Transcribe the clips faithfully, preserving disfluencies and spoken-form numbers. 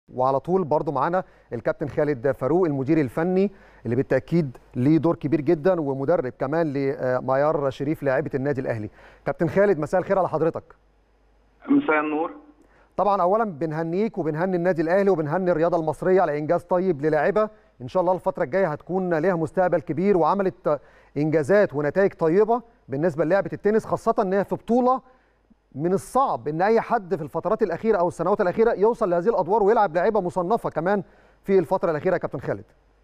وعلى طول برضو معانا الكابتن خالد فاروق المدير الفني اللي بالتاكيد ليه دور كبير جدا ومدرب كمان لميار شريف لاعبه النادي الاهلي. كابتن خالد مساء الخير على حضرتك. مساء النور. طبعا اولا بنهنيك وبنهني النادي الاهلي وبنهني الرياضه المصريه على انجاز طيب للاعبه ان شاء الله الفتره الجايه هتكون ليها مستقبل كبير وعملت انجازات ونتائج طيبه بالنسبه للعبه التنس، خاصه انها في بطوله من الصعب ان اي حد في الفترات الاخيره او السنوات الاخيره يوصل لهذه الادوار ويلعب لاعيبه مصنفه كمان في الفتره الاخيره يا كابتن خالد.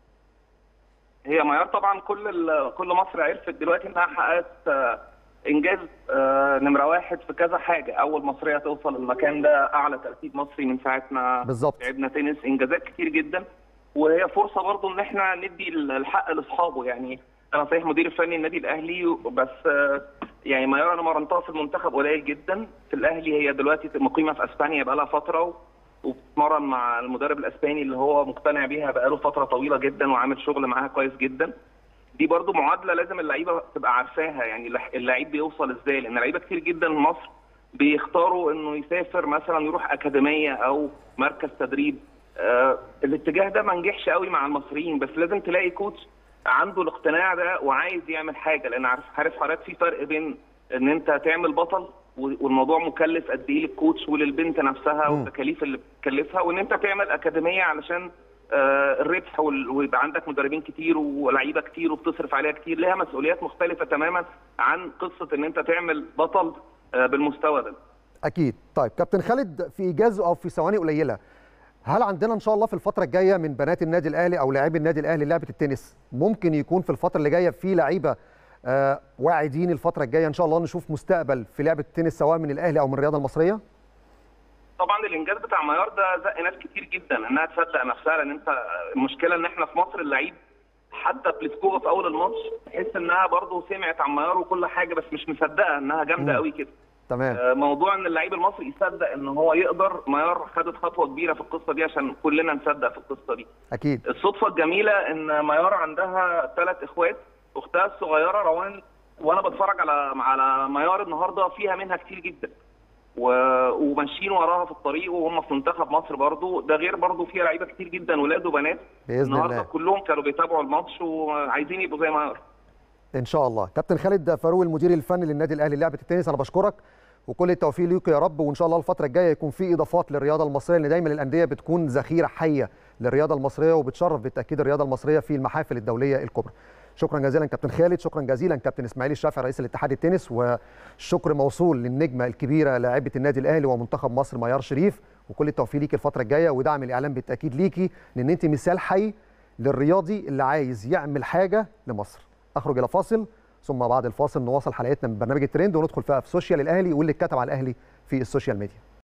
هي ميار طبعا كل كل مصر عرفت دلوقتي انها حققت انجاز نمره واحد في كذا حاجه، اول مصريه توصل المكان ده، اعلى ترتيب مصري من ساعه ما بالظبط لعبنا تنس، انجازات كتير جدا. وهي فرصه برضو ان احنا ندي الحق لاصحابه. يعني انا صحيح مدير فني النادي الاهلي، بس يعني ميار انا مرنتها في المنتخب قليل جدا. في الاهلي هي دلوقتي مقيمه في اسبانيا بقى لها فتره وبتتمرن مع المدرب الاسباني اللي هو مقتنع بيها بقى له فتره طويله جدا وعامل شغل معاها كويس جدا. دي برضو معادله لازم اللعيبه تبقى عارفاها، يعني اللعيب بيوصل ازاي، لان لعيبه كتير جدا في مصر بيختاروا انه يسافر مثلا يروح اكاديميه او مركز تدريب. آه الاتجاه ده ما نجحش قوي مع المصريين، بس لازم تلاقي كوتش عنده الاقتناع ده وعايز يعمل حاجه، لان عارف عارف حضرتك في فرق بين ان انت تعمل بطل والموضوع مكلف قد ايه للكوتش وللبنت نفسها والتكاليف اللي بتكلفها، وان انت تعمل اكاديميه علشان آه الربح ويبقى عندك مدربين كتير ولاعيبه كتير وبتصرف عليها كتير. لها مسؤوليات مختلفه تماما عن قصه ان انت تعمل بطل آه بالمستوى ده. اكيد. طيب كابتن خالد، في ايجاز او في ثواني قليله، هل عندنا ان شاء الله في الفتره الجايه من بنات النادي الاهلي او لاعبي النادي الاهلي لعبه التنس ممكن يكون في الفتره اللي جايه في لعيبه آه واعدين الفتره الجايه ان شاء الله نشوف مستقبل في لعبه التنس سواء من الاهلي او من الرياضه المصريه؟ طبعا الانجاز بتاع ميار ده زق ناس كتير جدا انها تصدق نفسها، لان انت المشكله ان احنا في مصر اللعيب حتى بليسكوفا في اول الماتش تحس انها برضه سمعت عن ميار وكل حاجه بس مش مصدقه انها جامده قوي كده. تمام. موضوع ان اللعيب المصري يصدق ان هو يقدر، ميار خدت خطوه كبيره في القصه دي عشان كلنا نصدق في القصه دي. اكيد. الصدفه الجميله ان ميار عندها ثلاث اخوات، اختها الصغيره روان، وانا بتفرج على على ميار النهارده فيها منها كتير جدا وماشيين وراها في الطريق وهم في منتخب مصر برضو. ده غير برضو فيها لعيبه كتير جدا ولاد وبنات باذن النهارده الله كلهم كانوا بيتابعوا الماتش وعايزين يبقوا زي ميار ان شاء الله. كابتن خالد فاروق المدير الفني للنادي الاهلي لعبه التنس، انا بشكرك وكل التوفيق ليكم يا رب، وان شاء الله الفتره الجايه يكون في اضافات للرياضه المصريه، لان دايما الانديه بتكون ذخيره حيه للرياضه المصريه وبتشرف بالتاكيد الرياضه المصريه في المحافل الدوليه الكبرى. شكرا جزيلا كابتن خالد، شكرا جزيلا كابتن اسماعيل الشافعي رئيس الاتحاد التنس، والشكر موصول للنجمه الكبيره لاعبه النادي الاهلي ومنتخب مصر ميار شريف، وكل التوفيق ليكي الفتره الجايه ودعم الاعلام بالتاكيد ليكي، لان انت مثال حي للرياضي اللي عايز يعمل حاجه لمصر. اخرج الى فاصل ثم بعد الفاصل نواصل حلقتنا من برنامج الترند وندخل فيها في سوشيال الاهلي واللي اتكتب على الاهلي في السوشيال ميديا.